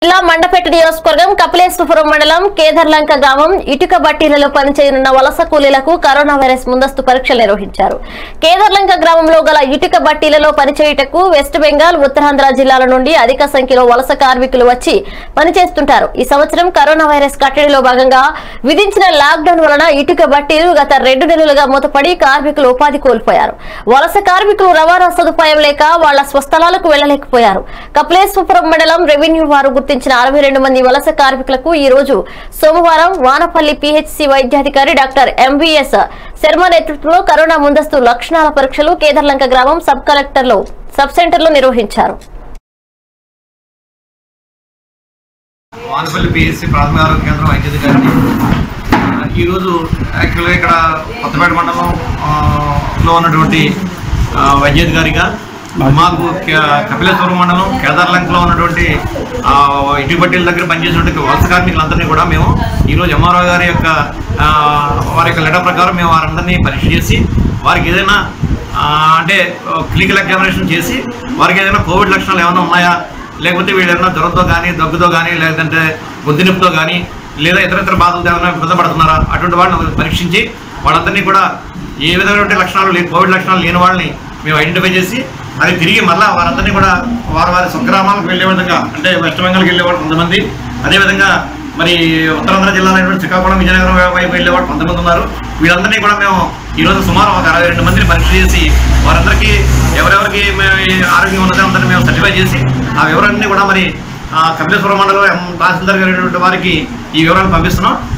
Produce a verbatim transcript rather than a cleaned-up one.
జిల్లా మండపేట నియోజకవర్గం కపిలేశ్వరం మండలం కేదర్లంక గ్రామం ఇటుక బట్టీలలో పనిచేయనున్న వలస కూలీలకు కరోనా వైరస్ ముందస్తు పరీక్షలు నిర్వహించారు. కేదర్లంక గ్రామంలో గల ఇటుక బట్టీలలో పనిచేయుటకు వెస్ట్ బెంగాల్, ఉత్తరాంధ్ర జిల్లాల నుండి అధిక సంఖ్యలో వలస కార్మికులు వచ్చి పనిచేస్తుంటారు. ఈ సంవత్సరం కరోనా వైరస్ కట్టడిలో భాగంగా విధించిన లాక్డౌన్ వలన ఇటుక బట్టీలు గత రెండు నెలలుగా మూతపడి కార్మికులు ఉపాధి కోల్పోయారు. వలస కార్మికులు రవాణా సదుపాయం లేక వాళ్ల స్వస్థలాలకు వెళ్లలేకపోయారు. కపిలేశ్వరం మండలం రెవెన్యూ వారు గుర్తించిన అరవై రెండు మంది వలస కార్మికులకు ఈ రోజు సోమవారం వానపల్లి పిహెచ్సి వైద్యాధికారి డాక్టర్ ఎంవీఎస్ శర్మ నేతృత్వంలో కరోనా ముందస్తు లక్షణాల పరీక్షలు కేదర్లంక గ్రామం సబ్ కలెక్టర్ లో సబ్ సెంటర్ లో నిర్వహించారు. వానపల్లి పిహెచ్సి ప్రాథమిక ఆరోగ్య కేంద్రం వైద్యాధికారిని ఈరోజు యాక్చువల్గా ఇక్కడ కొత్తపేట మండలంలో ఉన్నటువంటి వైద్యాధికారిగా మాకు కపిలేశ్వరం మండలం కేదార్లంకలో ఉన్నటువంటి ఇటుక బట్టీల దగ్గర పనిచేసినటువంటి వలస కార్మికులందరినీ కూడా మేము ఈరోజు ఎంఆర్ఓ గారి యొక్క వారి యొక్క లెటర్ ప్రకారం మేము వారందరినీ పరీక్ష చేసి వారికి ఏదైనా అంటే క్లినికల్ ఎగ్జామినేషన్ చేసి వారికి ఏదైనా కోవిడ్ లక్షణాలు ఏమైనా ఉన్నాయా, లేకపోతే వీళ్ళు ఏదైనా జ్వరంతో కానీ, దగ్గుతో కానీ, లేదంటే గొంతు నొప్పితో కానీ, లేదా ఇతర ఇతర బాధలతో ఏమైనా ఇబ్బంది పడుతున్నారా అటువంటి వాళ్ళని పరీక్షించి వాళ్ళందరినీ కూడా ఏ విధమైనటువంటి లక్షణాలు లేని కోవిడ్ లక్షణాలు లేని వాళ్ళని మేము ఐడెంటిఫై చేసి అది తిరిగి మళ్ళీ వారందరినీ కూడా వారి వారి స్వగ్రామాలకు వెళ్ళే విధంగా, అంటే వెస్ట్ బెంగాల్కి వెళ్ళేవాడు కొంతమంది, అదేవిధంగా మరి ఉత్తరాంధ్ర జిల్లాలో శ్రీకాకుళం, విజయనగరం వైపు వెళ్ళేవాడు కొంతమంది ఉన్నారు. వీళ్ళందరినీ కూడా మేము ఈరోజు సుమారు ఒక అరవై రెండు మందిని పరీక్ష చేసి వారందరికీ ఎవరెవరికి ఆరోగ్యం ఉన్నదో అందరినీ మేము సర్టిఫై చేసి ఆ వివరాలన్నీ కూడా మరి కపిలేశ్వరం మండలం తహసీల్దార్ గారి వారికి ఈ వివరాలు పంపిస్తున్నాం.